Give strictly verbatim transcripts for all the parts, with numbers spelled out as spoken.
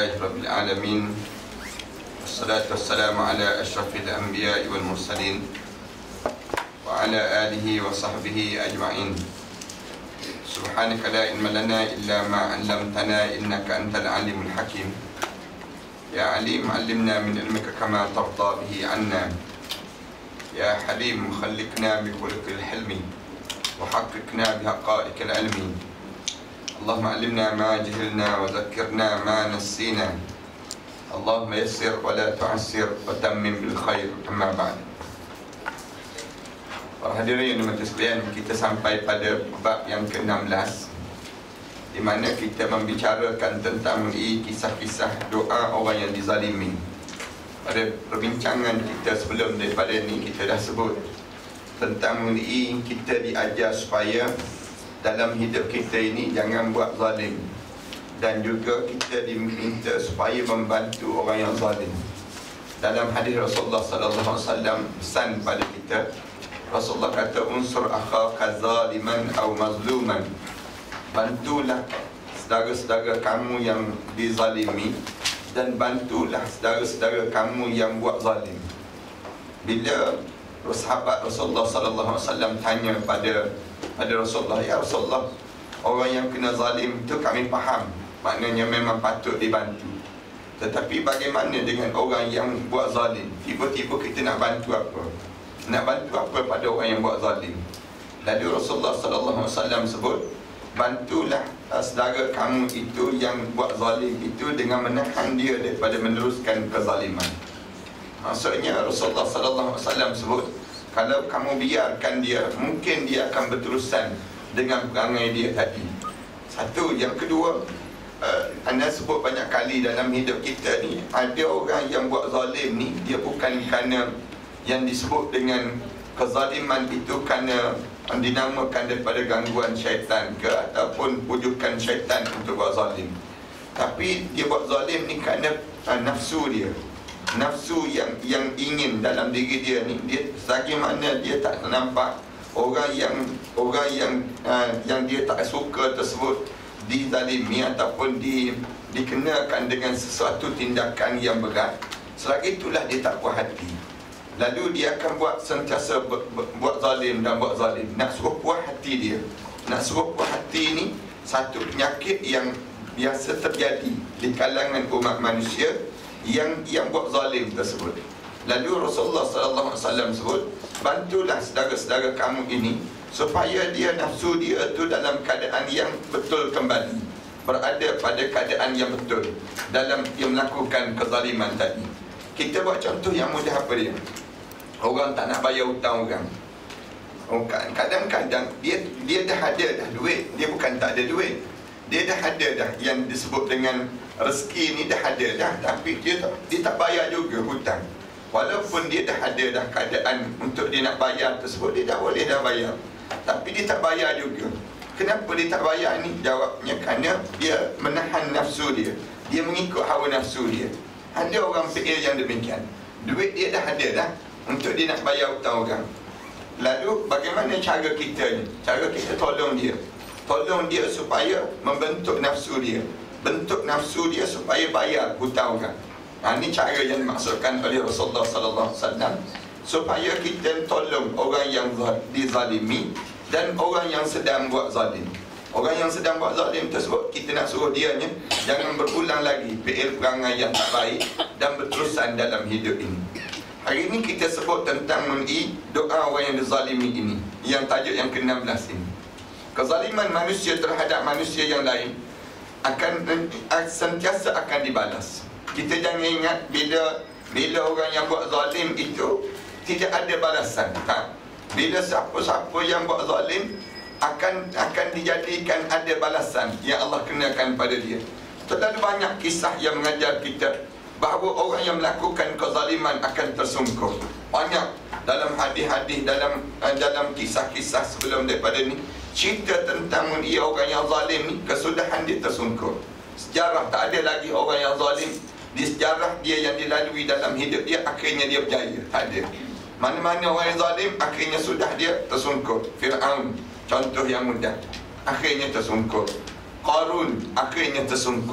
Alhamdulillahi Rabbil Alamin. Wassalatu wassalamu ala ashrafil anbiya'i wal mursalin wa ala alihi wa sahbihi ajma'in. Subhanaka la ilma lana illa ma 'allamtana innaka antal alimul hakim. Ya alim 'allimna min ilmika kama tarda bihi 'anna. Ya halim khalliqna bi khuluqil hilmi wa haqqiqna bi haqa'iqil ilmi. Allahumma 'allimna ma jahilna wa zakkirna ma nassina. Allahumma yassir wa la tu'assir wa tammim bil khair. Amma ba'd. Para hadirin yang dimati sekalian, kita sampai pada bab yang ke enam belas, di mana kita membicarakan tentang kisah-kisah doa orang yang dizalimi. Pada perbincangan kita sebelum daripada ini, kita dah sebut tentang mengenai kita diajar supaya dalam hidup kita ini jangan buat zalim, dan juga kita diminta supaya membantu orang yang zalim. Dalam hadis Rasulullah sallallahu alaihi wasallam pesan pada kita, Rasulullah kata, unsur akhaka zaliman atau mazluman, bantulah saudara-saudara kamu yang dizalimi, dan bantulah saudara-saudara kamu yang buat zalim. Bila sahabat Rasulullah sallallahu alaihi wasallam tanya pada pada Rasulullah, ya Rasulullah, orang yang kena zalim itu kami faham, maknanya memang patut dibantu. Tetapi bagaimana dengan orang yang buat zalim? Tiba-tiba kita nak bantu apa? Nak bantu apa pada orang yang buat zalim? Lalu Rasulullah sallallahu alaihi wasallam sebut, bantulah saudara kamu itu yang buat zalim itu dengan menahan dia daripada meneruskan kezaliman. Maksudnya Rasulullah sallallahu alaihi wasallam sebut, kalau kamu biarkan dia, mungkin dia akan berterusan dengan perangai dia tadi. Satu. Yang kedua, uh, anda sebut banyak kali dalam hidup kita ni, ada orang yang buat zalim ni, dia bukan kerana yang disebut dengan kezaliman itu kerana dinamakan daripada gangguan syaitan ke ataupun pujukan syaitan untuk buat zalim. Tapi dia buat zalim ni kerana uh, nafsu dia. Nafsu yang yang ingin dalam diri dia ni, dia bagaimana dia tak nampak orang yang orang yang uh, yang dia tak suka tersebut dizalimi ataupun di dikenakan dengan sesuatu tindakan yang berat. Selagi itulah dia tak puas hati. Lalu dia akan buat sentiasa ber, ber, buat zalim dan buat zalim. Nak suruh puas hati dia, nak suruh puas hati ni satu penyakit yang biasa terjadi di kalangan umat manusia yang yang buat zalim tersebut. Lalu Rasulullah sallallahu alaihi wasallam sebut, bantulah saudara-saudara kamu ini supaya dia nafsu dia tu dalam keadaan yang betul kembali, berada pada keadaan yang betul dalam dia melakukan kezaliman tadi. Kita buat contoh yang mudah apa dia? Orang tak nak bayar hutang orang. Kadang-kadang dia dia dah ada dah duit, dia bukan tak ada duit. Dia dah ada dah yang disebut dengan rezeki ni, dah ada dah, tapi dia tak, dia tak bayar juga hutang. Walaupun dia dah ada dah keadaan untuk dia nak bayar tersebut, dia dah boleh dah bayar, tapi dia tak bayar juga. Kenapa dia tak bayar ni? Jawabnya kerana dia menahan nafsu dia, dia mengikut hawa nafsu dia. Ada orang fikir yang demikian, duit dia dah ada dah untuk dia nak bayar hutang orang. Lalu bagaimana cara kita ni? Cara kita tolong dia, tolong dia supaya membentuk nafsu dia, bentuk nafsu dia supaya bayar hutang orang. Ha, ini cara yang dimaksudkan oleh Rasulullah sallallahu alaihi wasallam, supaya kita tolong orang yang dizalimi dan orang yang sedang buat zalim. Orang yang sedang buat zalim tersebut, kita nak suruh dia ni jangan berulang lagi fi'il perangai yang tak baik dan berterusan dalam hidup ini. Hari ini kita sebut tentang mengenai doa orang yang dizalimi ini, yang tajuk yang ke enam belas ini. Kezaliman manusia terhadap manusia yang lain akan sentiasa akan dibalas. Kita jangan ingat bila bila orang yang buat zalim itu tidak ada balasan. Tak. Bila siapa-siapa yang buat zalim akan akan dijadikan ada balasan yang Allah kenakan pada dia. Terlalu banyak kisah yang mengajar kita bahawa orang yang melakukan kezaliman akan tersungkur. Banyak dalam hadis-hadis, dalam dalam kisah-kisah sebelum daripada ni, cerita tentang ia orang yang zalim ni, kesudahan dia tersungkur. Sejarah tak ada lagi orang yang zalim. Di sejarah dia yang dilalui dalam hidup dia, akhirnya dia berjaya. Tak ada. Mana-mana orang yang zalim, akhirnya sudah dia tersungkur. Fir'aun, contoh yang mudah, akhirnya tersungkur. Qarun, akhirnya tersungkur.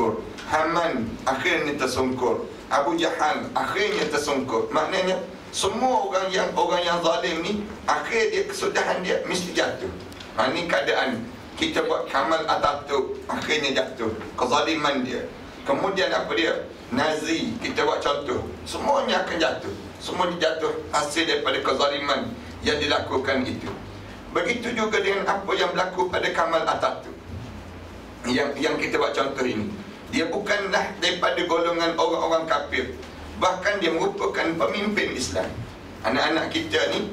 Haman akhirnya tersungkur, Abu Jahal akhirnya tersungkur. Maknanya semua orang yang orang yang zalim ni, akhir dia, kesudahan dia mesti jatuh. Ha, ni keadaan kita buat Kamal Atatürk, akhirnya jatuh kezaliman dia. Kemudian apa dia? Nazi, kita buat contoh, semuanya akan jatuh. Semua jatuh hasil daripada kezaliman yang dilakukan itu. Begitu juga dengan apa yang berlaku pada Kamal Atatürk, yang yang kita buat contoh ini. Dia bukanlah daripada golongan orang-orang kafir, bahkan dia merupakan pemimpin Islam. Anak-anak kita ni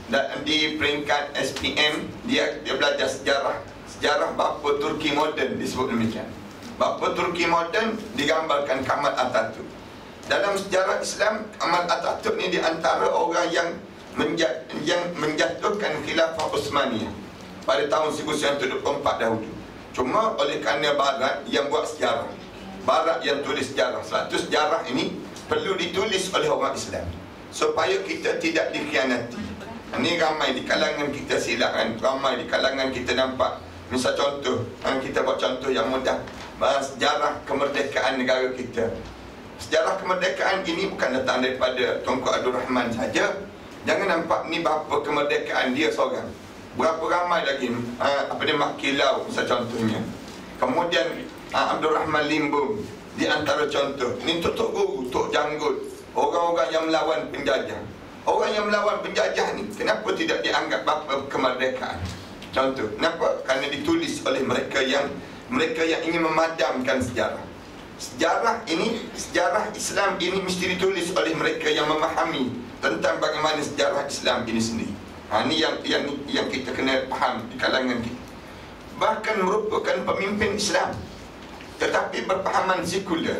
di peringkat S P M, dia dia belajar sejarah sejarah bapa Turki moden, disebut demikian. Bapa Turki moden digambarkan Kamal Atatürk. Dalam sejarah Islam, Kamal Atatürk ni di antara orang yang menjat, yang menjatuhkan khilafah Uthmaniyah pada tahun seribu sembilan ratus dua puluh empat dahulu. Cuma oleh kerana Barat yang buat sejarah, Barat yang tulis sejarah, satu sejarah ini perlu ditulis oleh orang Islam supaya kita tidak dikhianati. Ini ramai di kalangan kita silap kan, ramai di kalangan kita nampak. Misal contoh, kita buat contoh yang mudah, sejarah kemerdekaan negara kita. Sejarah kemerdekaan ini bukan datang daripada Tunku Abdul Rahman saja. Jangan nampak ni bapa kemerdekaan dia seorang. Berapa ramai lagi, uh, apa dia, Mak Kilau misal contohnya. Kemudian uh, Abdul Rahman Limbung di antara contoh. Ini Tok Guru, Tok Janggut, orang-orang yang melawan penjajah. Orang yang melawan penjajah ni kenapa tidak dianggap bapa kemerdekaan? Contoh, kenapa? Kerana ditulis oleh mereka yang mereka yang ingin memadamkan sejarah. Sejarah ini, sejarah Islam ini mesti ditulis oleh mereka yang memahami tentang bagaimana sejarah Islam ini sendiri. Ha, ini yang, yang yang kita kena faham di kalangan kita. Bahkan merupakan pemimpin Islam, tetapi berpahaman sekular.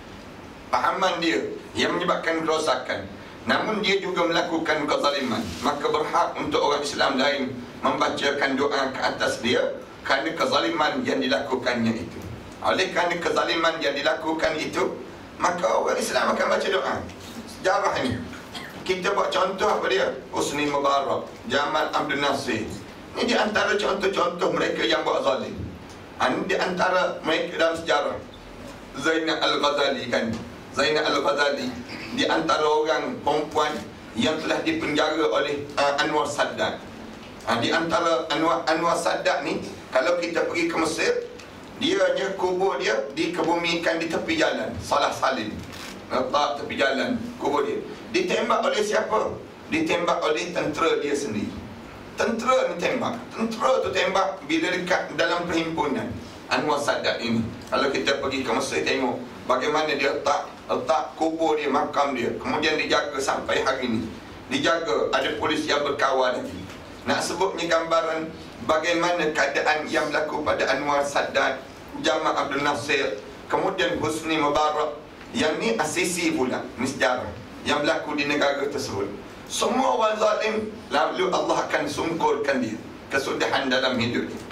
Pahaman dia yang menyebabkan kerosakan, namun dia juga melakukan kezaliman. Maka berhak untuk orang Islam lain membacakan doa ke atas dia kerana kezaliman yang dilakukannya itu. Oleh kerana kezaliman yang dilakukan itu, maka orang Islam akan baca doa. Sejarah ini kita buat contoh apa dia? Husni Mubarak, Jamal Abdul Nasir. Ini di antara contoh-contoh mereka yang buat zalim. Ini di antara mereka dalam sejarah. Zainal Al-Ghazali kan, Zainal Al-Ghazali di antara orang perempuan yang telah dipenjara oleh uh, Anwar Sadat. Uh, di antara Anwar, Anwar Sadat ni, kalau kita pergi ke Mesir, dia je kubur dia dikebumikan di tepi jalan, Salah Salim. Letak tepi jalan, kubur dia. Ditembak oleh siapa? Ditembak oleh tentera dia sendiri. Tentera ni tembak. Tentera tu tembak bila dekat dalam perhimpunan Anwar Sadat ini. Kalau kita pergi ke Mesir, tengok bagaimana dia letak letak kubur dia, makam dia. Kemudian dijaga sampai hari ini. Dijaga, ada polis yang berkawal lagi. Nak sebutnya gambaran bagaimana keadaan yang berlaku pada Anwar Sadat, Jamal Abdul Nasir, kemudian Husni Mubarak. Yang ni asisi pula, ni sejarah yang berlaku di negara tersebut. Semua orang zalim, lalu Allah akan sungkurkan dia kesudahan dalam hidup dia.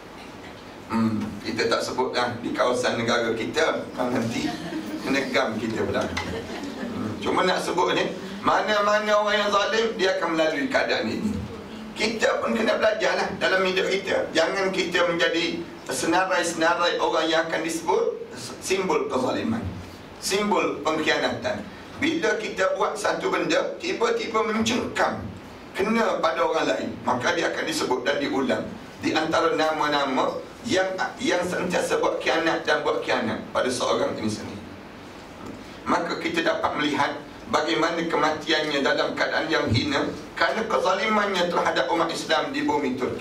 Hmm, kita tak sebutlah di kawasan negara kita, nanti negam kita pula. Hmm, cuma nak sebut ni, mana-mana orang yang zalim, dia akan melalui keadaan ini. Kita pun kena belajarlah dalam hidup kita. Jangan kita menjadi senarai-senarai orang yang akan disebut simbol kezaliman, simbol pengkhianatan. Bila kita buat satu benda, tiba-tiba mencengkam kena pada orang lain, maka dia akan disebut dan diulang di antara nama-nama yang yang sentiasa buat khianat dan buat khianat pada seorang ini sendiri. Maka kita dapat melihat bagaimana kematiannya dalam keadaan yang hina kerana kezalimannya terhadap umat Islam di bumi Turki.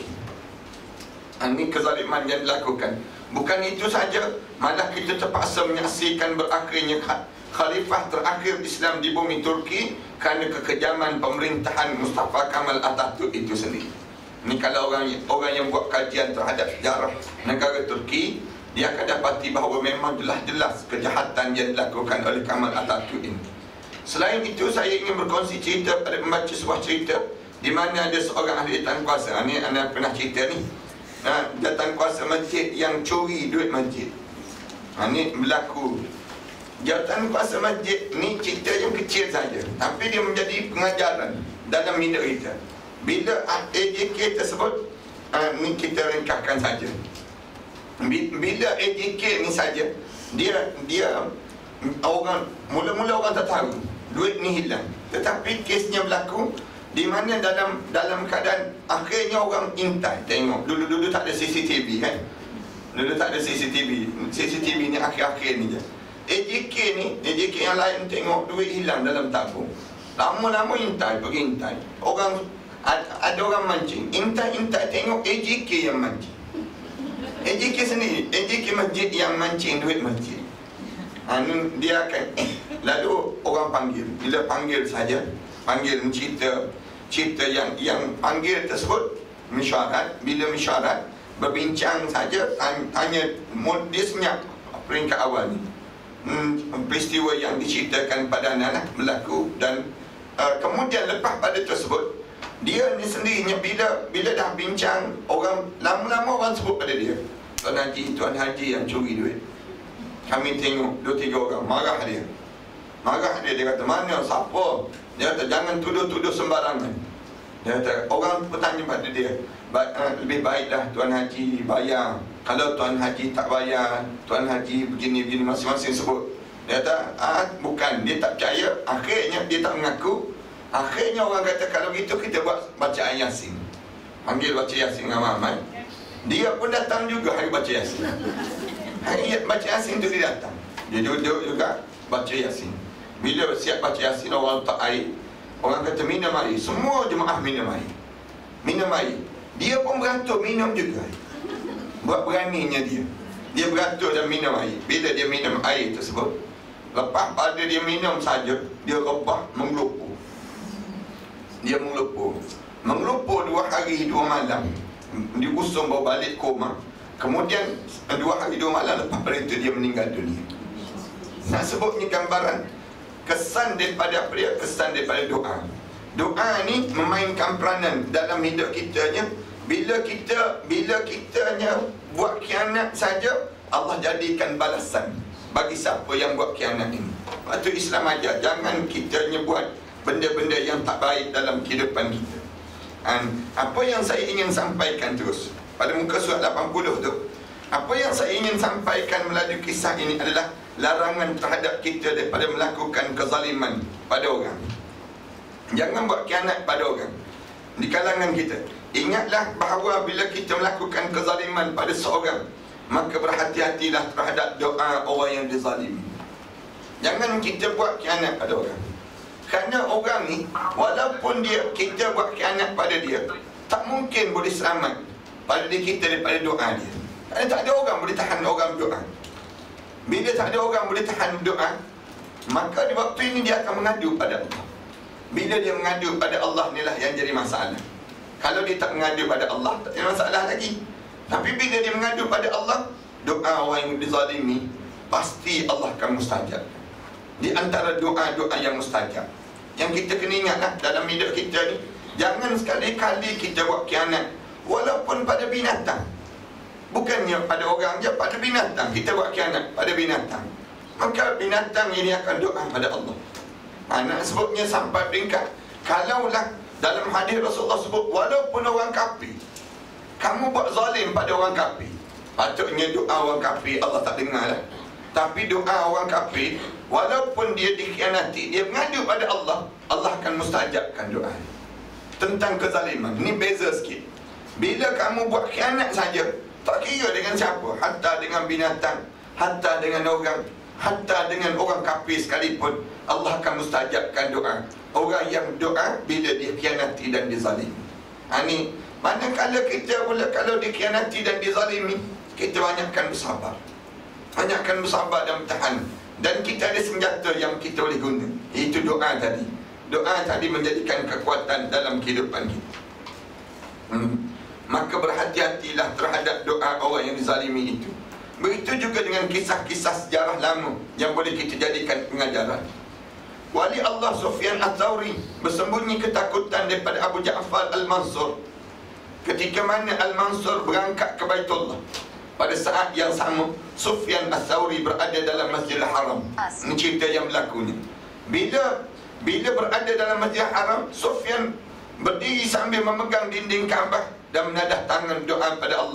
Ini kezaliman yang dilakukan. Bukan itu saja, malah kita terpaksa menyaksikan berakhirnya khalifah terakhir Islam di bumi Turki kerana kekejaman pemerintahan Mustafa Kamal Atatürk itu sendiri. Ini kalau orang orang yang buat kajian terhadap sejarah negara Turki, dia akan dapati bahawa memang jelas-jelas kejahatan yang dilakukan oleh Kamal Atatürk ini. Selain itu, saya ingin berkongsi cerita pada membaca sebuah cerita di mana ada seorang ahli jawatan Ini anda pernah cerita ni. Nah, jawatan kuasa masjid yang curi duit masjid. Ha, ini berlaku. Jawatan kuasa masjid ni cerita yang kecil saja, tapi dia menjadi pengajaran dalam hidup kita. Bila A J K tersebut, ha, ni kita ringkaskan saja. Bila A J K ni saja Dia dia orang mula-mula orang tak tahu duit ni hilang, tetapi kesnya berlaku di mana dalam dalam keadaan akhirnya orang intai tengok. Dulu-dulu tak ada C C T V kan. Dulu tak ada C C T V. C C T V ni akhir-akhir ni je. A J K ni, A J K yang lain tengok duit hilang dalam tabung. Lama-lama intai, pergi intai. Orang ada, ada orang mancing, intai-intai tengok A J K yang mancing. A J K sendiri, A J K masjid yang mancing duit masjid. Ha, dia akan eh, lalu orang panggil. Bila panggil saja, panggil cerita cerita yang yang panggil tersebut mesyuarat. Bila mesyuarat berbincang saja, tanya, dia senyap peringkat awal ni. Hmm, peristiwa yang diceritakan pada anak berlaku dan uh, kemudian lepas pada tersebut dia ni sendirinya bila bila dah bincang, orang lama-lama orang sebut pada dia, Tuan Haji, Tuan Haji yang curi duit. Kami tengok dua tiga orang, marah dia. Marah dia, dia kata, mana, siapa? Dia kata, jangan tuduh-tuduh sembarangan. Dia kata, orang bertanya pada dia, ba uh, lebih baiklah Tuan Haji bayar. Kalau Tuan Haji tak bayar, Tuan Haji begini-begini, masing-masing sebut. Dia kata, ah, bukan, dia tak percaya. Akhirnya dia tak mengaku. Akhirnya orang kata, kalau gitu kita buat bacaan Yasin. Panggil baca Yasin ramai-ramai. Dia pun datang juga hari baca Yasin. Hari baca Yasin tu dia datang. Dia duduk juga baca Yasin. Bila siap baca Yasin, orang letak air. Orang kata minum air. Semua jemaah minum air. Minum air. Dia pun beratur minum juga. Buat beraninya dia. Dia beratur dan minum air. Bila dia minum air tersebut, lepas pada dia minum saja, dia rebah mengelupur. Dia mengelupur. Mengelupur dua hari dua malam. Diusung bawa balik koma. Kemudian dua hari dua malam lepas pada itu dia meninggal dunia. Nak sebutnya gambaran kesan daripada apa dia? Kesan daripada doa. Doa ni memainkan peranan dalam hidup kitanya. Bila kita bila kitanya buat khianat saja, Allah jadikan balasan bagi siapa yang buat khianat ini. Waktu Islam ajar jangan kita buat benda-benda yang tak baik dalam kehidupan kita. Dan apa yang saya ingin sampaikan terus pada muka surat lapan puluh tu, apa yang saya ingin sampaikan melalui kisah ini adalah larangan terhadap kita daripada melakukan kezaliman pada orang. Jangan buat khianat pada orang di kalangan kita. Ingatlah bahawa bila kita melakukan kezaliman pada seorang, maka berhati-hatilah terhadap doa orang yang dizalimi. Jangan kita buat khianat pada orang. Kerana orang ni, walaupun dia kita buat khianat pada dia, tak mungkin boleh selamat pada diri kita daripada doa dia. Kerana tak ada orang boleh tahan orang doa. Bila tak ada orang boleh tahan doa, maka di waktu ini dia akan mengadu pada Allah. Bila dia mengadu pada Allah, inilah yang jadi masalah. Kalau dia tak mengadu pada Allah, tak ada masalah lagi. Tapi bila dia mengadu pada Allah, doa orang yang dizalimi pasti Allah akan mustajab. Di antara doa-doa yang mustajab yang kita kena ingatlah dalam hidup kita ni, jangan sekali-kali kita buat khianat walaupun pada binatang. Bukannya pada orang je, pada binatang kita buat khianat pada binatang. Maka binatang ini akan doa pada Allah. Ha, nak sebutnya sampai peringkat, kalaulah dalam hadis Rasulullah sebut, walaupun orang kafir, kamu buat zalim pada orang kafir, patutnya doa orang kafir Allah tak dengar lah. Tapi doa orang kafir, walaupun dia dikhianati, dia mengadu pada Allah, Allah akan mustajabkan doa. Tentang kezaliman, ini beza sikit. Bila kamu buat khianat saja, tak kira dengan siapa, hatta dengan binatang, hatta dengan orang, hatta dengan orang kafir sekalipun, Allah akan mustajabkan doa orang yang doa bila dikhianati dan dizalimi. Ha, ni manakala kita pula kalau dikhianati dan dizalimi, kita banyakkan bersabar. Banyakkan bersabar dan bertahan. Dan kita ada senjata yang kita boleh guna, iaitu doa tadi. Doa tadi menjadikan kekuatan dalam kehidupan kita. hmm. Maka berhati-hatilah terhadap doa orang yang dizalimi itu. Begitu juga dengan kisah-kisah sejarah lama yang boleh kita jadikan pengajaran. Wali Allah Sufyan Ats-Tsauri bersembunyi ketakutan daripada Abu Ja'far Al-Mansur ketika mana Al-Mansur berangkat ke Baitullah. Pada saat yang sama, Sufyan Ats-Tsauri berada dalam Masjidil Haram. Ini cerita yang berlakunya. Bila bila berada dalam Masjidil Haram, Sufyan berdiri sambil memegang dinding Kaabah dan menadah tangan doa pada Allah.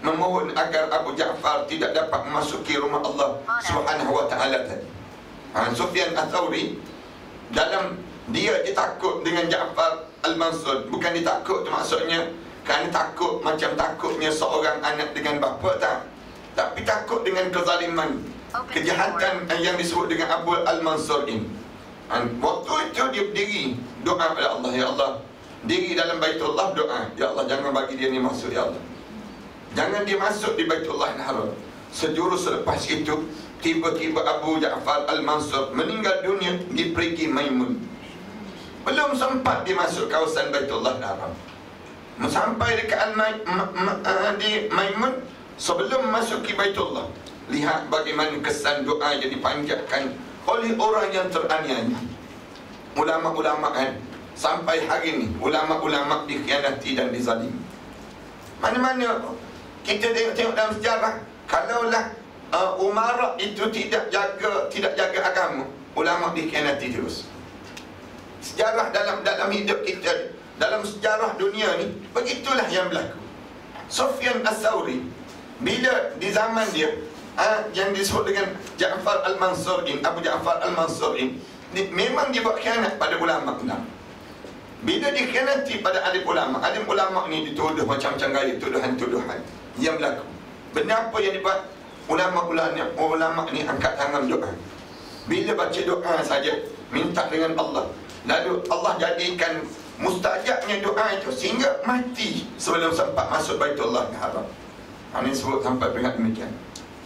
memohon agar Abu Ja'far tidak dapat memasuki rumah Allah Subhanahu wa taala tadi. Ha, Sufyan Ats-Tsauri dalam dia dia takut dengan Ja'far Al-Mansur, bukan dia takut tu maksudnya kan takut macam takutnya seorang anak dengan bapa, tak, tapi takut dengan kezaliman, kejahatan yang disebut dengan Abu Al-Mansur ini. Dan waktu itu dia berdiri doa kepada Allah, ya Allah, diri dalam Baitullah doa, ya Allah jangan bagi dia ni masuk, ya Allah jangan dia masuk di Baitullah Al-Haram. Sejurus selepas itu tiba-tiba Abu Ja'far Al-Mansur meninggal dunia di perigi Maimun. Belum sempat dia masuk kawasan Baitullah Al-Haram, sampai dekat Al-May, ma, ma, di Maimun sebelum masuki Baitullah. Lihat bagaimana kesan doa yang dipanjatkan oleh orang yang teraniaya. Ulama-ulama kan, sampai hari ini ulama-ulama dikhianati dan dizalimi. Mana-mana kita tengok-tengok dalam sejarah, kalaulah uh, umara itu tidak jaga tidak jaga agama, ulama dikhianati terus. Sejarah dalam dalam hidup kita, dalam sejarah dunia ni, begitulah yang berlaku. Sufyan Ats-Tsauri bila di zaman dia uh, yang disebut dengan Ja'far Al-Mansur ini, Abu Ja'far Al-Mansur ini, memang dia buat khianat pada ulama-ulama. Bila dikhianati pada alim ulama, alim ulama ni dituduh macam-macam gaya tuduhan-tuduhan yang berlaku. Benda apa yang dibuat? Ulama-ulama ulama ni angkat tangan doa. Bila baca doa saja, minta dengan Allah, lalu Allah jadikan mustajabnya doa itu sehingga mati sebelum sempat masuk Baitullah Al-Haram. Ini sebut sampai peringkat demikian.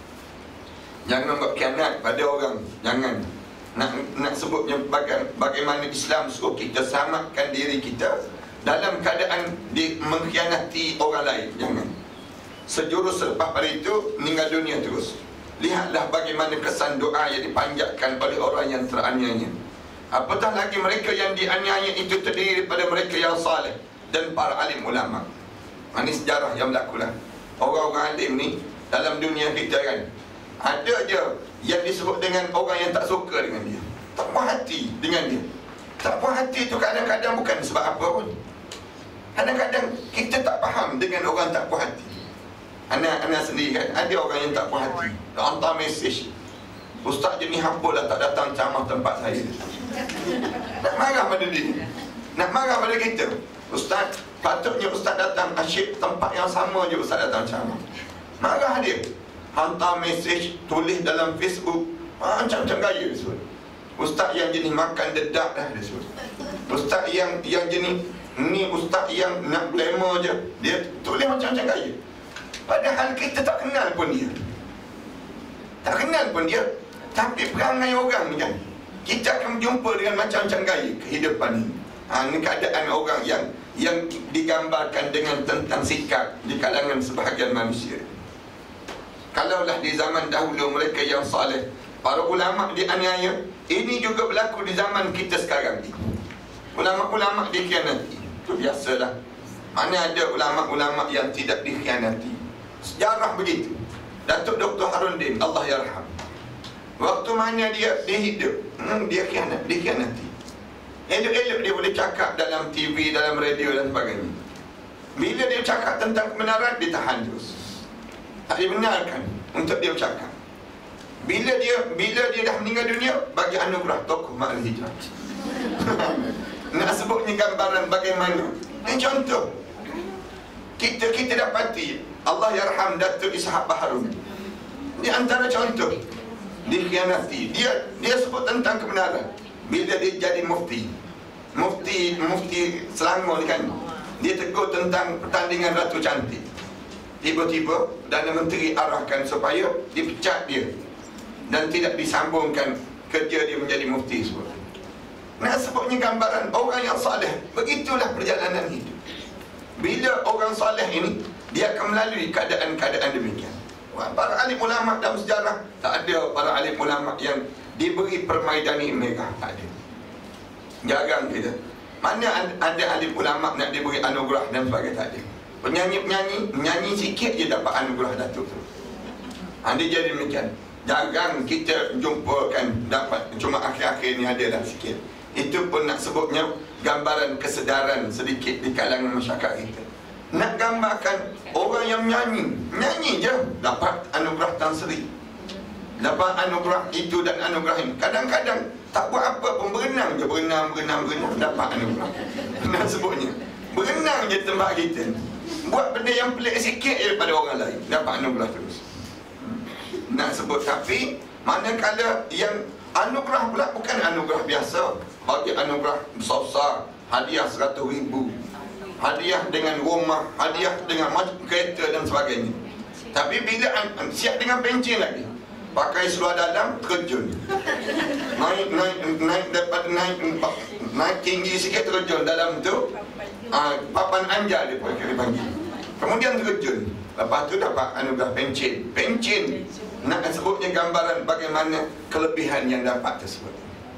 Jangan buat khianat pada orang, jangan. Nak, nak sebutnya baga, bagaimana Islam suruh kita selamatkan diri kita dalam keadaan di, mengkhianati orang lain, jangan. Sejurus selepas pada itu meninggal dunia terus. Lihatlah bagaimana kesan doa yang dipanjatkan oleh orang yang teraniaya. Apatah lagi mereka yang dianiaya itu terdiri daripada mereka yang saleh dan para alim ulama. Ini sejarah yang berlaku lah. Orang-orang alim ni dalam dunia kita kan, ada je yang disebut dengan orang yang tak suka dengan dia, tak puas hati dengan dia. Tak puas hati tu kadang-kadang bukan sebab apa pun. Kadang-kadang kita tak faham dengan orang tak puas hati. Anak-anak sendiri kan, ada orang yang tak puas hati, hantar mesej, ustaz je ni hampa lah tak datang ceramah tempat saya. Nak marah pada dia, nak marah pada kita. Ustaz, patutnya ustaz datang asyik tempat yang sama je ustaz datang ceramah. Marah dia, hantar mesej, tulis dalam Facebook, macam-macam gaya dia sebut. Ustaz yang jenis makan dedak dah dia sebut. Ustaz yang yang jenis ni ustaz yang nak glamour je, dia tulis macam-macam gaya. Padahal kita tak kenal pun dia, tak kenal pun dia. Tapi perangai orang ni kan, kita akan jumpa dengan macam-macam gaya kehidupan ini. Ha, ini keadaan orang yang yang digambarkan dengan tentang sikap di kalangan sebahagian manusia. Kalaulah di zaman dahulu mereka yang saleh, para ulama dianiaya, ini juga berlaku di zaman kita sekarang ni. Ulama-ulama dikhianati, itu biasalah. Mana ada ulama-ulama yang tidak dikhianati. Sejarah begitu. Datuk Doktor Harun Din, Allah yarham, waktu mana dia dia hidup, hmm, dia khianat, dikhianati. Elok-elok dia boleh cakap dalam T V, dalam radio dan sebagainya. Bila dia cakap tentang kebenaran, ditahan terus, tak dibenarkan untuk dia bercakap. Bila dia bila dia dah meninggal dunia, bagi anugerah tokoh Ma'al Hijrah. Nak sebutnya gambaran bagaimana. Ini contoh. Kita kita dapati Allah yarham Datuk Ishaq Baharun. Di antara contoh dikhianati. Dia dia sebut tentang kebenaran. Bila dia jadi mufti, Mufti Mufti Selangor ni kan, dia tegur tentang pertandingan Ratu Cantik. Tiba-tiba Perdana Menteri arahkan supaya dipecat dia dan tidak disambungkan kerja dia menjadi mufti sebut. Nak sebutnya gambaran orang yang saleh. Begitulah perjalanan hidup. Bila orang saleh ini, dia akan melalui keadaan-keadaan demikian. Para alim ulama dalam sejarah, tak ada para alim ulama yang diberi permaidani merah, tak ada. Jarang kita. Mana ada alim ulama nak diberi anugerah dan sebagainya, tak ada. Penyanyi-penyanyi, menyanyi sikit je dapat anugerah Datuk tu. Ha, dia jadi demikian. Jarang kita jumpakan dapat, cuma akhir-akhir ni adalah sikit. Itu pun nak sebutnya gambaran kesedaran sedikit di kalangan masyarakat kita. nak gambarkan orang yang menyanyi, nyanyi je dapat anugerah Tan Sri, dapat anugerah itu dan anugerah ini. Kadang-kadang tak buat apa pun, berenang je, berenang, berenang, berenang, dapat anugerah. Nak sebutnya, berenang je tempat kita, buat benda yang pelik sikit je daripada orang lain, dapat anugerah terus. Nak sebut, tapi manakala yang anugerah pula bukan anugerah biasa, bagi anugerah besar-besar, hadiah seratus ribu, hadiah dengan rumah, hadiah dengan macam kereta dan sebagainya. Tapi bila siap dengan pencen lagi, pakai seluar dalam, terjun, naik naik naik dapat naik naik tinggi sikit, terjun dalam tu, uh, papan anja dia panggil, kemudian terjun, lepas tu dapat anugerah pencen. Pencen nak sebutnya gambaran bagaimana kelebihan yang dapat tersebut.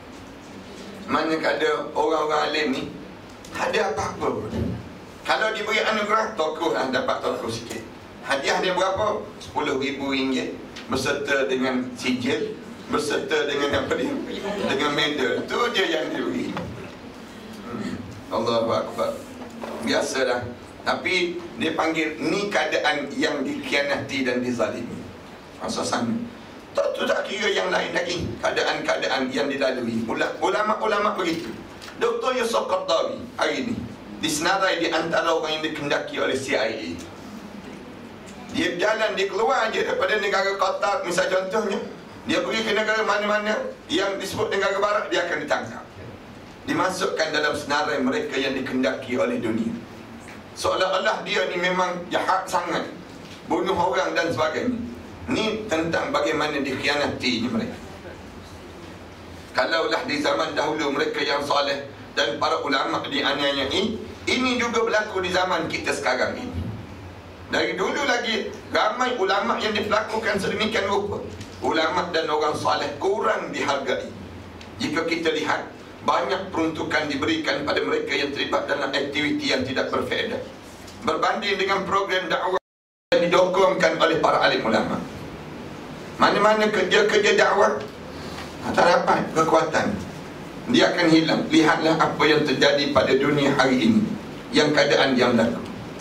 Manakala orang-orang alim ni tak ada apa-apa pun, kalau diberi anugerah, tokoh lah dapat tokoh sikit. Hadiah dia berapa? sepuluh ribu ringgit berserta dengan sijil, berserta dengan apa dia? Dengan medal. Tu je yang diberi. hmm. Allahu Akbar. Biasalah. Tapi dia panggil ni keadaan yang dikhianati dan dizalimi. Asasannya tak, tu tak kira yang lain lagi, keadaan-keadaan yang dilalui. Ulama-ulama begitu. Doktor Yusuf Qaradawi hari ini disenarai di antara orang yang dikendaki oleh C I A. Dia berjalan, dia keluar je daripada negara Qatar, misal contohnya, dia pergi ke negara mana-mana yang disebut negara barat, dia akan ditangkap, dimasukkan dalam senarai mereka yang dikendaki oleh dunia. Seolah-olah dia ni memang jahat sangat, bunuh orang dan sebagainya. Ni tentang bagaimana dikhianati mereka. Kalaulah di zaman dahulu mereka yang soleh dan para ulama dianiayai, ini juga berlaku di zaman kita sekarang ini. Dari dulu lagi ramai ulama yang diperlakukan sedemikian rupa. Ulama dan orang soleh kurang dihargai. Jika kita lihat, banyak peruntukan diberikan pada mereka yang terlibat dalam aktiviti yang tidak berfaedah, berbanding dengan program dakwah yang didokongkan oleh para alim ulama. Mana-mana kerja-kerja dakwah tak dapat kekuatan, dia akan hilang. Lihatlah apa yang terjadi pada dunia hari ini, yang keadaan yang berlaku.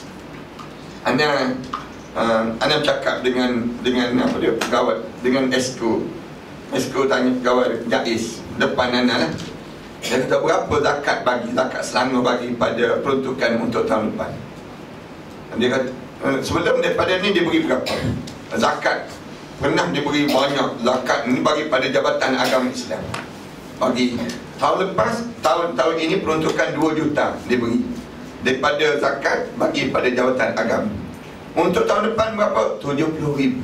Ana uh, ana cakap dengan dengan apa dia pegawai, dengan esko. Esko tanya pegawai Jais depan ana lah. Dia kata berapa zakat bagi, zakat Selangor bagi pada peruntukan untuk tahun depan. Dia kata uh, sebelum daripada ni dia beri berapa zakat. Pernah diberi banyak zakat ni bagi pada Jabatan Agama Islam. Bagi tahun lepas, tahun-tahun ini peruntukan dua juta diberi daripada zakat bagi pada Jabatan Agama. Untuk tahun depan berapa? tujuh puluh ribu.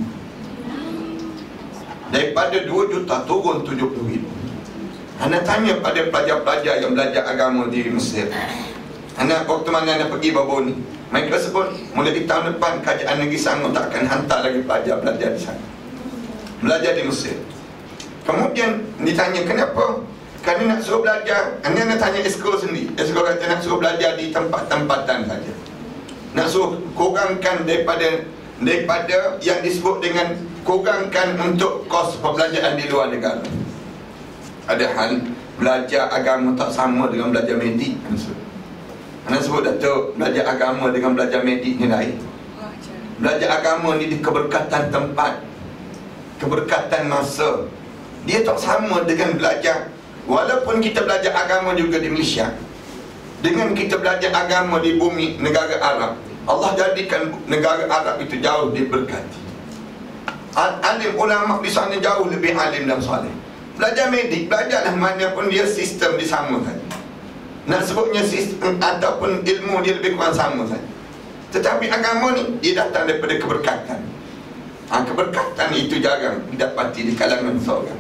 Daripada dua juta turun tujuh puluh ribu. Anda tanya pada pelajar-pelajar yang belajar agama di Mesir, Anda waktu mana anda pergi baru ni, mereka sebut mulai di tahun depan Kerajaan Negeri Selangor tak akan hantar lagi pelajar belajar di sana, belajar di Mesir. Kemudian ditanya kenapa? Kerana nak suruh belajar. Anda nak tanya esko sendiri. Esko kata nak suruh belajar di tempat-tempatan saja. Nak suruh kurangkan daripada daripada yang disebut dengan kurangkan untuk kos pembelajaran di luar negara. Padahal belajar agama tak sama dengan belajar medik. Anda sebut Datuk, belajar agama dengan belajar medik ni lain. Belajar agama ni di keberkatan tempat, keberkatan masa. Dia tak sama dengan belajar. Walaupun kita belajar agama juga di Malaysia, dengan kita belajar agama di bumi negara Arab, Allah jadikan negara Arab itu jauh diberkati. Alim ulama di sana jauh lebih alim dan soleh. Belajar medik, belajarlah mana pun dia sistem di sama saja. Nak sebutnya sistem ataupun ilmu dia lebih kurang sama saja. Tetapi agama ni dia datang daripada keberkatan. Ha, keberkatan itu jarang didapati di kalangan seorang.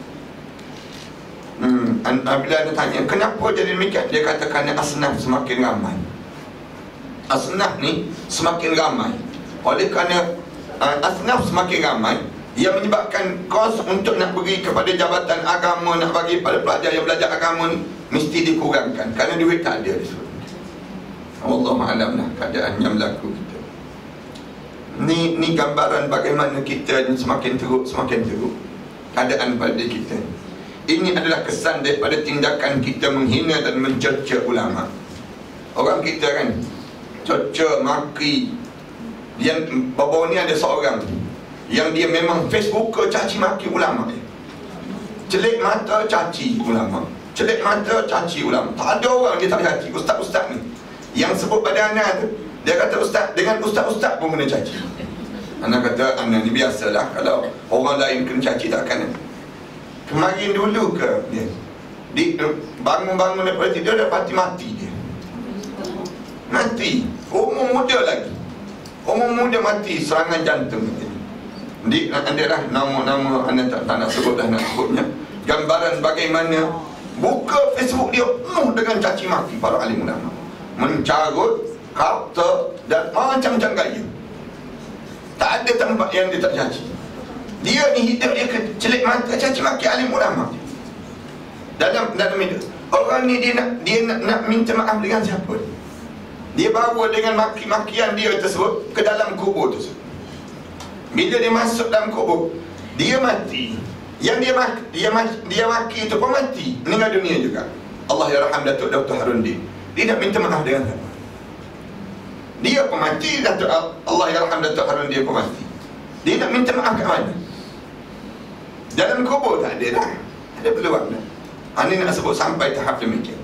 Hmm, bila anda tanya kenapa jadi demikian, dia kata kerana asnaf semakin ramai. Asnaf ni semakin ramai. Oleh kerana uh, asnaf semakin ramai, ia menyebabkan kos untuk nak beri kepada jabatan agama, nak bagi pada pelajar yang belajar agama ni mesti dikurangkan kerana duit tak ada di situ. Wallahualam lah keadaan yang berlaku kita. Ni ni gambaran bagaimana kita ni semakin teruk, semakin teruk keadaan pada kita. Ini adalah kesan daripada tindakan kita menghina dan mencerca ulama. Orang kita kan cerca maki. Yang bawah ni ada seorang yang dia memang Facebook ke caci maki ulama. Celik mata caci ulama, celik mata caci ulama. Tak ada orang dia tak caci. Ustaz-ustaz ni yang sebut pada anak tu, dia kata ustaz, dengan ustaz-ustaz pun kena caci. Anak kata, anak ni biasalah, kalau orang lain kena caci takkan. Kemarin dulu ke dia di, bangun-bangun daripada tidur dah mati-mati dia. Mati, umur muda lagi. Umur muda mati serangan jantung. Di adalah nama-nama anda tak, tak nak sebut dah nak sebutnya. Gambaran bagaimana buka Facebook dia penuh dengan caci maki para alim ulama, mencarut kata dan macam-macam gaya. Tak ada tempat yang dia tak caci. Dia ni hidup dia ke celik mata caci maki alim ulama. Dalam dalam hidup orang ni dia nak dia nak, nak minta maaf dengan siapa? Dia bawa dengan maki-makian dia tersebut ke dalam kubur tersebut. Bila dia masuk dalam kubur, dia mati. Yang dia maki, dia maki, dia maki itu pun mati, meninggal dunia juga. Allah ya raham Datuk Dr. Harundi. Dia nak minta maaf dengan siapa? Dia pun mati, Datuk Allah ya raham Datuk Harundi pun mati. Dia nak minta maaf kat mana? Dalam kubur tak ada dah. Ada peluang dah. Ini nak sebut sampai tahap demikian.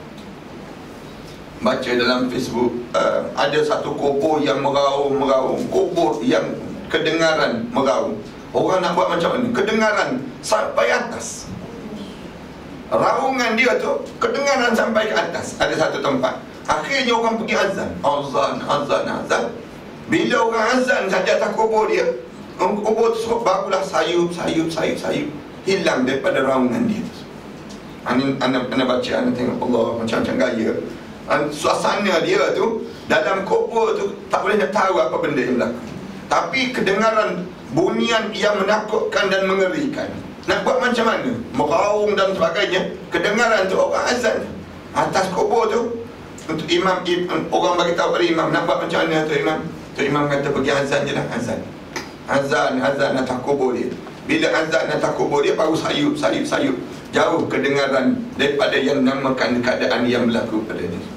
Baca dalam Facebook, uh, ada satu kubur yang meraung-meraung, kubur yang kedengaran meraung. Orang nak buat macam mana? Kedengaran sampai atas. Raungan dia tu kedengaran sampai ke atas. Ada satu tempat, akhirnya orang pergi azan. Azan, azan, azan. Bila orang azan saja atas kubur dia, kubur tersebut barulah sayup, sayup, sayup, sayup, hilang daripada raungan dia. Ini anda, anda baca, anda tengok Allah macam-macam gaya. Suasana dia tu dalam kubur tu tak boleh nak tahu apa benda yang berlaku. Tapi kedengaran bunyian yang menakutkan dan mengerikan. Nak buat macam mana? Meraung dan sebagainya. Kedengaran tu orang azan atas kubur tu. Untuk imam, orang bagi tahu pada imam, nak buat macam mana tu imam? Tu imam kata pergi azan je lah. Azan Azan, azan atas kubur dia. Bila azan atas kubur dia, baru sayup, sayup, sayup. Jauh kedengaran daripada yang namakan keadaan yang berlaku pada dia.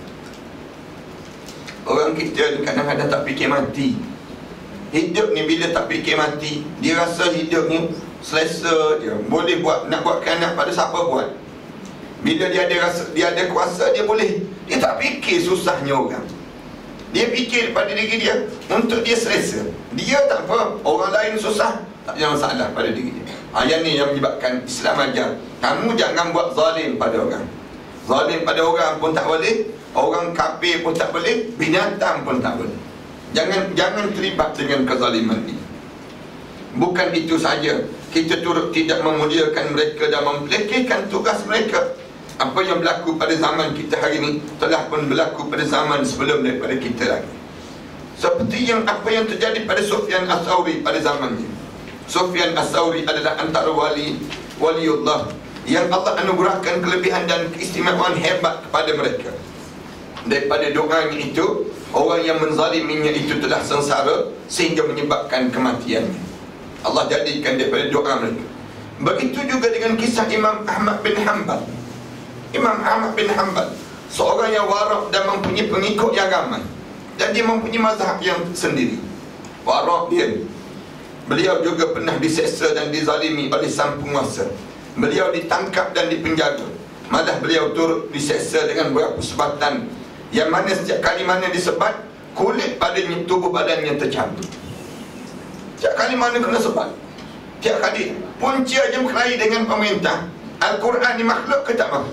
Orang kita ni kadang-kadang tak fikir mati. Hidup ni bila tak fikir mati, dia rasa hidup ni selesa je, boleh buat, nak buat anak pada siapa buat. Bila dia ada rasa, dia ada kuasa, dia boleh. Dia tak fikir susahnya orang. Dia fikir pada diri dia untuk dia selesa. Dia tak apa, orang lain susah, tak ada masalah pada diri dia. Ayat ni yang menyebabkan Islam ajar, kamu jangan buat zalim pada orang. Zalim pada orang pun tak boleh, orang kafir pun tak boleh, binatang pun tak boleh. Jangan jangan terlibat dengan kezaliman ini. Bukan itu saja, kita turut tidak memuliakan mereka dan memperlekehkan tugas mereka. Apa yang berlaku pada zaman kita hari ini telah pun berlaku pada zaman sebelum daripada kita lagi. Seperti yang apa yang terjadi pada Sufyan As-Sawri pada zamannya. Sufyan As-Sawri adalah antara wali waliullah yang Allah anugerahkan kelebihan dan keistimewaan hebat kepada mereka. Daripada doanya itu, orang yang menzaliminya itu telah sengsara sehingga menyebabkan kematiannya. Allah jadikan daripada doa mereka. Begitu juga dengan kisah Imam Ahmad bin Hanbal. Imam Ahmad bin Hanbal, seorang yang warak dan mempunyai pengikut yang ramai, dan dia mempunyai mazhab yang sendiri. Warak dia, beliau juga pernah diseksa dan dizalimi oleh sang penguasa. Beliau ditangkap dan dipenjara. Malah beliau turut diseksa dengan beberapa sebatan, yang mana setiap kali mana disebat, kulit padanya, tubuh badannya tercabut. Setiap kali mana kena sebat, setiap kali punca je berkelahi dengan pemerintah. Al-Quran ni makhluk ke tak makhluk?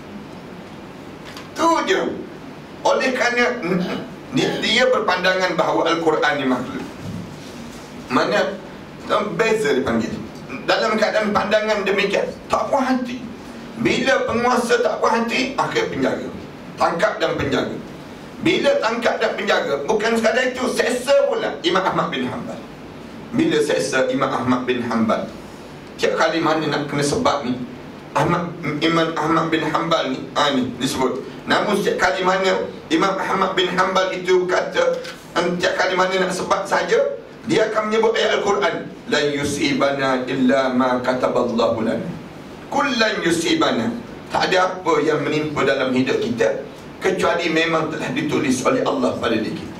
Tu je. Oleh kerana dia berpandangan bahawa Al-Quran ni makhluk. Mana beza dipanggil. Dalam keadaan pandangan demikian, tak puas hati. Bila penguasa tak puas hati, akhir penjara, tangkap dan penjara. Bila tangkap dan penjara, bukan sekadar itu, seksa pula Imam Ahmad bin Hanbal. Bila seksa Imam Ahmad bin Hanbal, tiap kali mana nak kena sebab ni, Ahmad, Imam Ahmad bin Hanbal ni, ha, ni disebut. Namun setiap kali mana Imam Ahmad bin Hanbal itu kata, setiap kali mana nak sebab saja, dia akan menyebut ayat Al-Quran, lan yusibana illa ma kataballahu lana. Kullan yusibana, tak ada apa yang menimpa dalam hidup kita kecuali memang telah ditulis oleh Allah pada diri kita.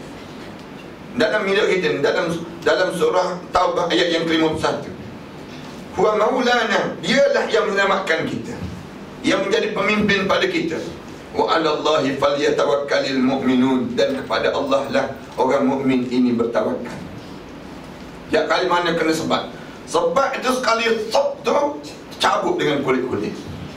Dalam hidup kita, dalam dalam surah Taubah ayat yang ke lima puluh satu, huwa maulana, dialah yang menyelamatkan kita, yang menjadi pemimpin pada kita. Wa 'alallahi falyatawakkalul mu'minun, dan kepada Allah lah orang mukmin ini bertawakal. Ya, kali mana kena sebab? Sebab itu sekali top tu cabut dengan kulit-kulit.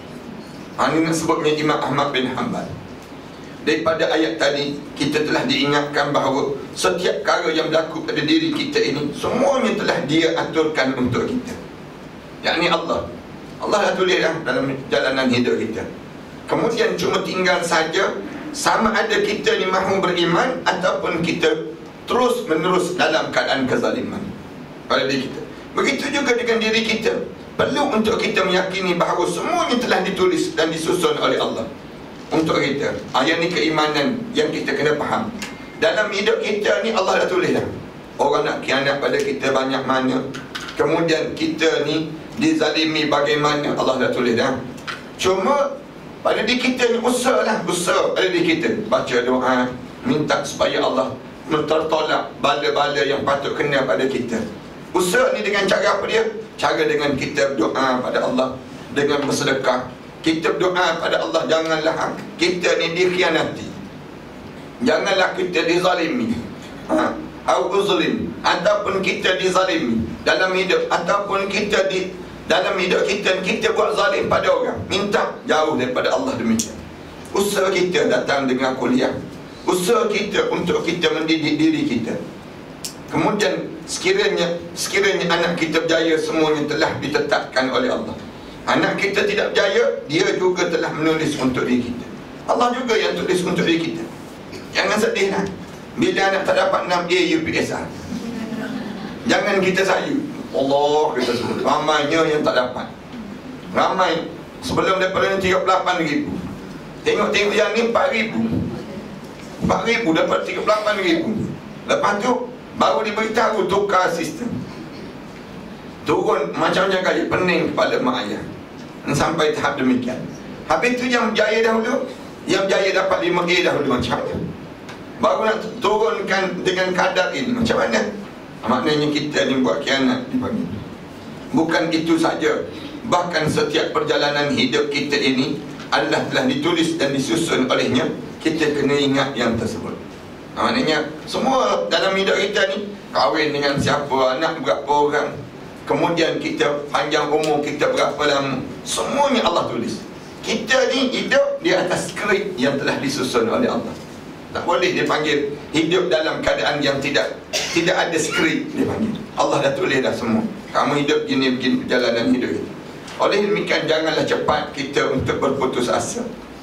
Ha, ini nak sebutnya Imam Ahmad bin Hanbal. Daripada ayat tadi kita telah diingatkan bahawa setiap perkara yang berlaku pada diri kita ini semuanya telah Dia aturkan untuk kita. Yakni Allah Allah dah tulis dah dalam jalanan hidup kita. Kemudian cuma tinggal saja sama ada kita ni mahu beriman ataupun kita terus menerus dalam keadaan kezaliman pada diri kita. Begitu juga dengan diri kita. Perlu untuk kita meyakini bahawa semuanya telah ditulis dan disusun oleh Allah untuk kita. Ah, yang ni keimanan yang kita kena faham. Dalam hidup kita ni Allah dah tulis dah. Orang nak khianat pada kita banyak mana, kemudian kita ni dizalimi bagaimana, Allah dah tulis dah. Cuma pada diri kita ni usahalah, usaha pada diri kita, baca doa, minta supaya Allah mentertolak bala-bala yang patut kena pada kita. Usaha ni dengan cara apa dia? Cara dengan kita berdoa pada Allah, dengan bersedekah. Kita berdoa pada Allah, janganlah kita ni dikhianati, janganlah kita dizalimi, ha, au uzlim, ataupun kita dizalimi dalam hidup, ataupun kita di dalam hidup kita kita buat zalim pada orang, minta jauh daripada Allah. Demikian usaha kita datang dengan kuliah, usaha kita untuk kita mendidik diri kita. Kemudian sekiranya sekiranya anak kita berjaya, semuanya telah ditetapkan oleh Allah. Anak kita tidak berjaya, Dia juga telah menulis untuk diri kita. Allah juga yang tulis untuk diri kita. Jangan sedih lah bila anak tak dapat enam A U P S R. Jangan kita sayu. Allah kita sebut, ramainya yang tak dapat. Ramai sebelum daripada ni tiga puluh lapan ribu. Tengok-tengok yang ni empat ribu. empat ribu dapat tiga puluh lapan ribu. Lepas tu baru diberitahu tukar sistem, turun macam-macam kali, pening kepala mak ayah. Sampai tahap demikian. Habis tu yang berjaya dahulu, yang berjaya dapat lima A dahulu, macam mana? Baru nak turunkan dengan kadar ini, macam mana? Maknanya kita ni buat khianat dipanggil. Bukan itu saja, bahkan setiap perjalanan hidup kita ini adalah telah ditulis dan disusun olehnya. Kita kena ingat yang tersebut. Maknanya semua dalam hidup kita ni, kahwin dengan siapa, anak berapa orang, kemudian kita panjang umur kita berapa lama, semuanya Allah tulis. Kita ni hidup di atas skrip yang telah disusun oleh Allah. Tak boleh dia panggil hidup dalam keadaan yang tidak tidak ada skrip, dia panggil. Allah dah tulis dah semua. Kamu hidup gini begini perjalanan hidup itu. Oleh demikian, janganlah cepat kita untuk berputus asa.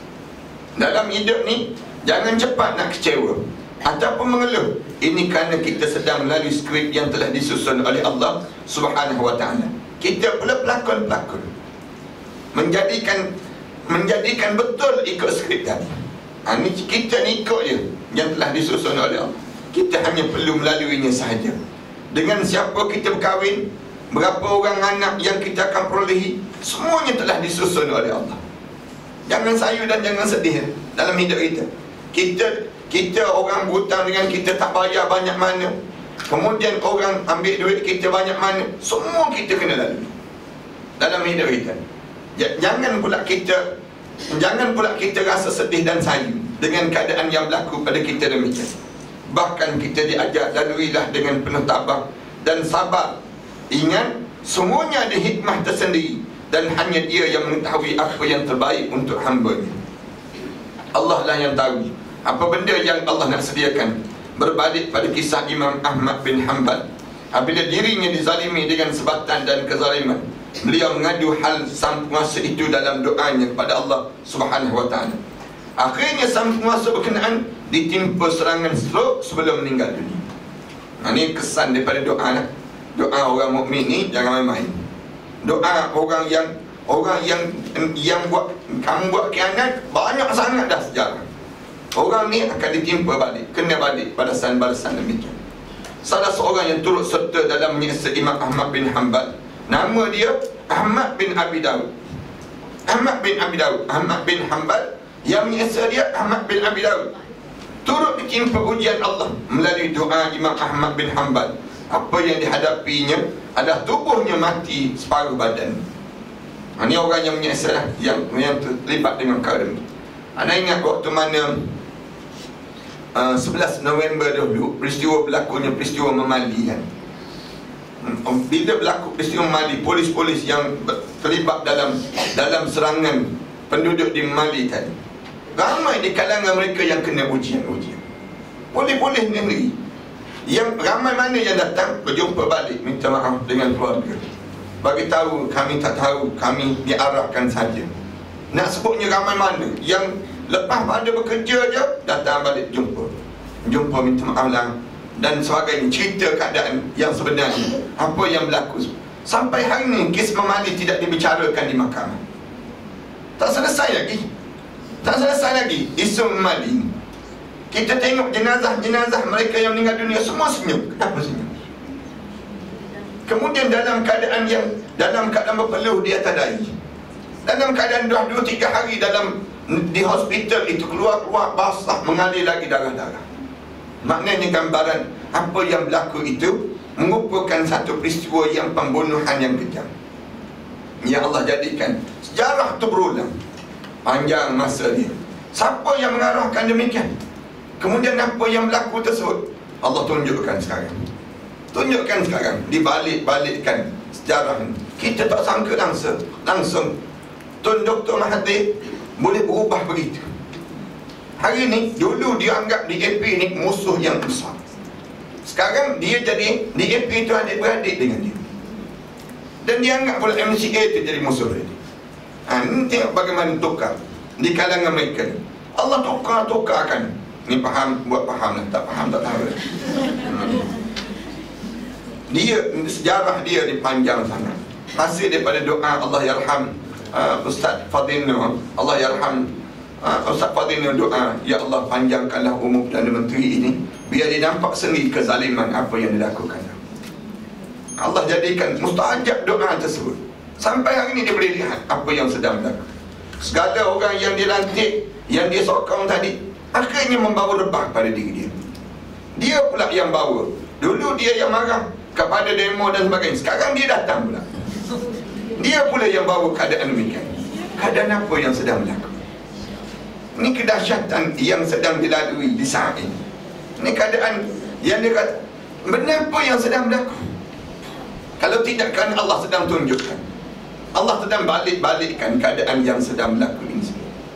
Dalam hidup ni jangan cepat nak kecewa ataupun mengeluh. Ini kerana kita sedang melalui skrip yang telah disusun oleh Allah Subhanahu wa ta'ala. Kita pula pelakon-pelakon, menjadikan menjadikan betul ikut skrip tadi. Ha, ni kita ni ikut je yang telah disusun oleh Allah. Kita hanya perlu melaluinya sahaja. Dengan siapa kita berkahwin, berapa orang anak yang kita akan perolehi, semuanya telah disusun oleh Allah. Jangan sayu dan jangan sedih dalam hidup kita. Kita Kita orang berhutang dengan kita tak bayar banyak mana, kemudian orang ambil duit kita banyak mana, semua kita kena lalui dalam hidup kita. Jangan pula kita Jangan pula kita rasa sedih dan sayu dengan keadaan yang berlaku pada kita demikian. Bahkan kita diajar, laluilah dengan penuh tabah dan sabar. Ingat, semuanya ada hikmah tersendiri dan hanya Dia yang mengetahui apa yang terbaik untuk hamba-Nya. Allah lah yang tahu apa benda yang Allah nak sediakan. Berbalik pada kisah Imam Ahmad bin Hanbal, apabila dirinya dizalimi dengan sebatan dan kezaliman, beliau mengadu hal sang penguasa itu dalam doanya kepada Allah Subhanahu wa ta'ala. Akhirnya sang penguasa berkenaan ditimpa serangan stroke sebelum meninggal dunia. Nah, ini kesan daripada doa lah. Doa orang mukmin ni jangan main-main. Doa orang yang orang yang yang buat kamu buat khianat banyak sangat dah sejarah. Orang ni akan ditimpa balik, kena balik balasan-balasan demikian. Salah seorang yang turut serta dalam menyiksa Imam Ahmad bin Hanbal, nama dia Ahmad bin Abi Dawud. Ahmad bin Abi Dawud, Ahmad bin Hanbal Yang menyiksa dia Ahmad bin Abi Daud. Turut ditimpa ujian Allah melalui doa Imam Ahmad bin Hanbal. Apa yang dihadapinya adalah tubuhnya mati separuh badan. Ha, ini orang yang menyiksa lah, yang, yang terlibat dengan perkara ni. Anda ingat waktu mana uh, sebelas November dahulu peristiwa berlakunya peristiwa Memali kan? Bila berlaku peristiwa Memali, polis-polis yang terlibat dalam dalam serangan penduduk di Memali tadi, ramai di kalangan mereka yang kena ujian-ujian. Polis-polis negeri yang ramai mana yang datang berjumpa balik minta maaf dengan keluarga, bagi tahu kami tak tahu, kami diarahkan saja. Nak sebutnya ramai mana yang lepas pada bekerja je datang balik jumpa jumpa minta maaf lah dan sebagainya, cerita keadaan yang sebenarnya, apa yang berlaku. Sampai hari ini kes Memali tidak dibicarakan di mahkamah. Tak selesai lagi. Tak selesai lagi isu Memali. Kita tengok jenazah-jenazah mereka yang meninggal dunia, semua senyum. Kenapa senyum? Kemudian dalam keadaan yang dalam keadaan berpeluh di atas dahi, dalam keadaan dua, dua tiga hari dalam di hospital itu, keluar-keluar basah, mengalir lagi darah-darah. Maknanya gambaran apa yang berlaku itu merupakan satu peristiwa yang pembunuhan yang kejam, yang Allah jadikan sejarah itu berulang panjang masa dia. Siapa yang mengarahkan demikian? Kemudian apa yang berlaku tersebut Allah tunjukkan sekarang. Tunjukkan sekarang, dibalik-balikkan sejarah ini. Kita tak sangka langsung Langsung Tun Doktor Mahathir boleh berubah begitu. Hari ini, dulu dia anggap D A P ni musuh yang besar. Sekarang dia jadi, D A P itu adik-beradik dengan dia, dan dia anggap pula M C A itu jadi musuh dia. Ha, ini tengok bagaimana tukar di kalangan mereka ni. Allah tukar-tukarkan. Ni faham, buat faham lah. Tak faham, tak tahu. hmm. Dia, sejarah dia dipanjang sangat. Hasil daripada doa Allah yarham uh, Ustaz Fadil Nur, Allah yarham uh, Ustaz Fadil Nur doa, ya Allah panjangkanlah umur Perdana Menteri ini, biar dia nampak sendiri kezaliman apa yang dilakukan. Allah jadikan mustajab doa tersebut. Sampai hari ini dia boleh lihat apa yang sedang berlaku. Segala orang yang dilantik, yang dia sokong tadi, akhirnya membawa rebah pada diri dia. Dia pula yang bawa. Dulu dia yang marah kepada demo dan sebagainya, sekarang dia datang pula. Dia pula yang bawa keadaan demikian. Keadaan apa yang sedang berlaku? Ini kedahsyatan yang sedang dilalui di saat ini. Ini keadaan yang dia kata, benar apa yang sedang berlaku? Kalau tidak, kerana Allah sedang tunjukkan, Allah sedang balik-balikkan keadaan yang sedang berlaku ini.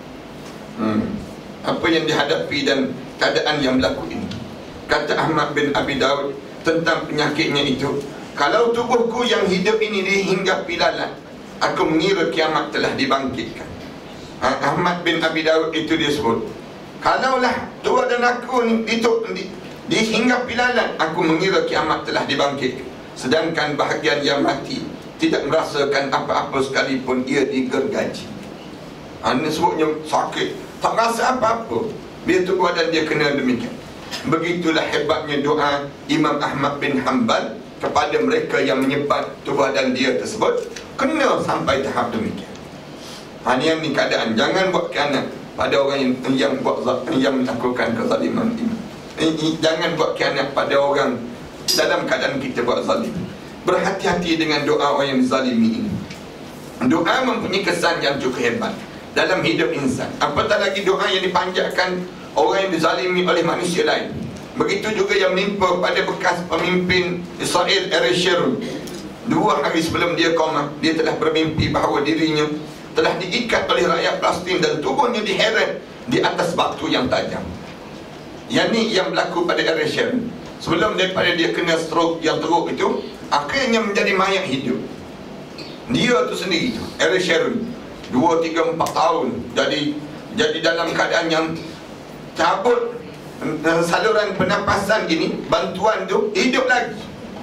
hmm. Apa yang dihadapi dan keadaan yang berlaku ini. Kata Ahmad bin Abi Daud tentang penyakitnya itu, kalau tubuhku yang hidup ini dihinggapi lalat, aku mengira kiamat telah dibangkitkan. Ahmad bin Abi Daud itu dia sebut, kalaulah tua dan aku di, di, dihinggapi lalat, aku mengira kiamat telah dibangkitkan. Sedangkan bahagian yang mati tidak merasakan apa-apa sekalipun ia digergaji. Ini sebutnya sakit, tak rasa apa-apa. Dia tu badan dia kena demikian. Begitulah hebatnya doa Imam Ahmad bin Hanbal kepada mereka yang menyebat tubuh badan dia tersebut, kena sampai tahap demikian. Ha, ini yang ni keadaan. Jangan buat khianat pada orang yang yang buat yang melakukan kezaliman ini. Jangan buat khianat pada orang dalam keadaan kita buat zalim. Berhati-hati dengan doa orang yang zalimi ini. Doa mempunyai kesan yang cukup hebat dalam hidup insan. Apatah lagi doa yang dipanjatkan orang yang dizalimi oleh manusia lain. Begitu juga yang menimpa pada bekas pemimpin Israel Ariel Sharon. Dua hari sebelum dia koma, dia telah bermimpi bahawa dirinya telah diikat oleh rakyat Palestin dan tubuhnya diheret di atas batu yang tajam. Yang ni yang berlaku pada Ariel Sharon. Sebelum daripada dia kena stroke yang teruk itu, akhirnya menjadi mayat hidup. Dia tu sendiri tu, Ariel Sharon, dua, tiga, empat tahun jadi jadi dalam keadaan yang cabut saluran pernafasan ini, bantuan tu hidup lagi.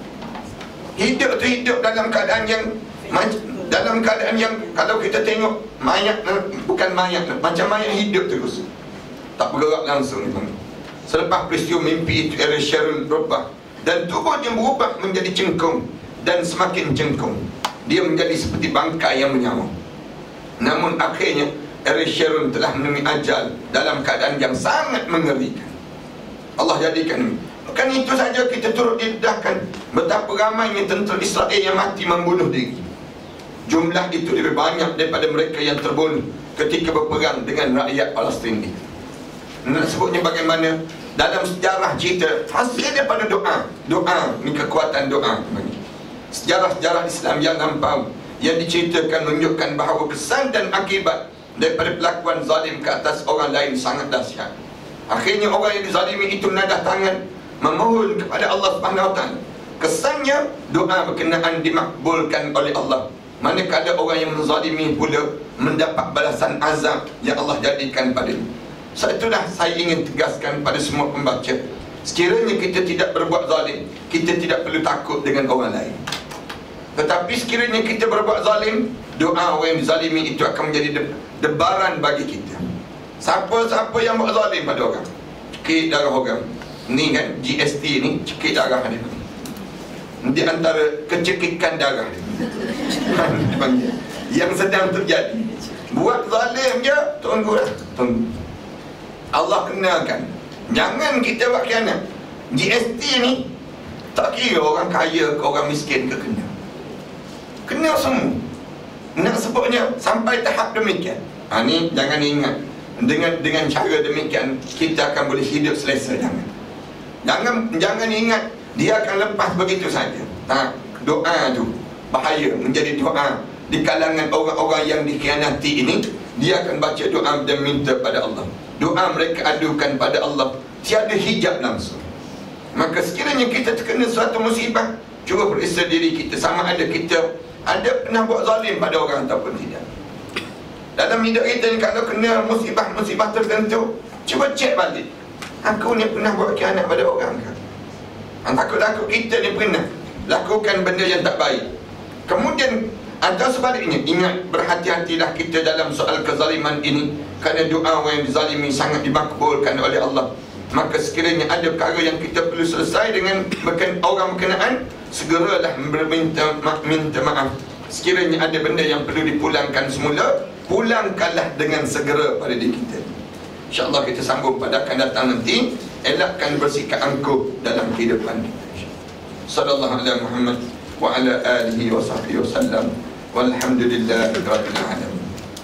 Hidup tu hidup dalam keadaan yang dalam keadaan yang kalau kita tengok mayat, bukan mayat, macam mayat hidup terus, tak bergerak langsung. Selepas peristiwa mimpi itu, Ariel Sharon berubah dan tubuhnya berubah menjadi cengkung dan semakin cengkung. Dia menjadi seperti bangkai yang menyawa. Namun akhirnya Ariel Sharon telah menemui ajal dalam keadaan yang sangat mengerikan. Allah jadikan. Bukan itu saja, kita turut didedahkan betapa ramainya tentera Israel yang mati membunuh diri. Jumlah itu lebih banyak daripada mereka yang terbunuh ketika berperang dengan rakyat Palestin itu. Nak sebutnya bagaimana dalam sejarah cerita hasil daripada doa. Doa ni kekuatan doa. Sejarah-sejarah Islam yang lampau yang diceritakan menunjukkan bahawa kesan dan akibat daripada pelakuan zalim ke atas orang lain sangat dahsyat. Akhirnya orang yang dizalimi itu menadah tangan memohon kepada Allah Subhanahu Wa Taala. Kesannya doa berkenaan dimakbulkan oleh Allah. Manakala orang yang menzalimi pula mendapat balasan azab yang Allah jadikan padanya. Sebab itulah saya ingin tegaskan pada semua pembaca, sekiranya kita tidak berbuat zalim, kita tidak perlu takut dengan orang lain. Tetapi sekiranya kita berbuat zalim, doa orang yang dizalimi itu akan menjadi debaran bagi kita. Siapa-siapa yang buat zalim pada orang, cekik darah orang, ni kan G S T ni, cekik darah dia, di antara kecekikan darah dia yang sedang terjadi. Buat zalim je, tunggulah, tunggu. Allah kenalkan, jangan kita buat khianat. G S T ni tak kira orang kaya ke orang miskin ke, kena kena semua. Nak sebutnya sampai tahap demikian. Ha, ni jangan ingat dengan dengan cara demikian kita akan boleh hidup selesa. Jangan jangan jangan ingat dia akan lepas begitu saja. Tak, doa tu bahaya menjadi doa di kalangan orang-orang yang dikhianati ini. Dia akan baca doa dan minta pada Allah. Doa mereka adukan pada Allah, tiada hijab langsung. Maka sekiranya kita terkena suatu musibah, cuba periksa diri kita, sama ada kita ada pernah buat zalim pada orang ataupun tidak. Dalam hidup kita ni, kalau kena musibah-musibah tertentu, cuba cek balik, aku ni pernah buat khianat pada orang ke? Takut-takut kita ni pernah lakukan benda yang tak baik. Kemudian atau sebaliknya, ingat, berhati-hatilah kita dalam soal kezaliman ini, kerana doa orang yang dizalimi sangat dimakbulkan oleh Allah. Maka sekiranya ada perkara yang kita perlu selesai dengan berken, orang berkenaan, segeralah meminta ma minta maaf. Sekiranya ada benda yang perlu dipulangkan semula, pulangkanlah dengan segera pada diri kita. InsyaAllah kita sambung pada akan datang nanti. Elakkan bersikap angkuh dalam kehidupan kita. Sallallahu alaihi Muhammad wa ala alihi wa sahbihi wasallam. Walhamdulillahi rabbil alamin.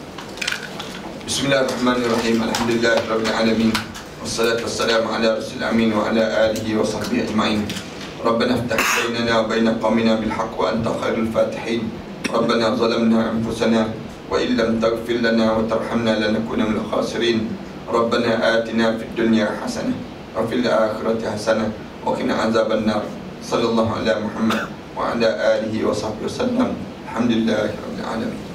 Bismillahirrahmanirrahim. Alhamdulillahi rabbil alamin. Wassalatu wassalamu ala rasulil amin wa ala alihi wa sahbihi ajma'in. Rabbana iftah bainana wa baina qaumina bil haqq wa anta khairul fatihin. Rabbana zalamna anfusana wa in lam taghfir lana wa tarhamna lanakuna minal khasirin. Rabbana atina fid dunya hasanah wa fil akhirati hasanah wa qina azaban nar. Sallallahu ala Muhammad wa ala alihi wa sahbihi wasallam. Alhamdulillahirabbil alamin.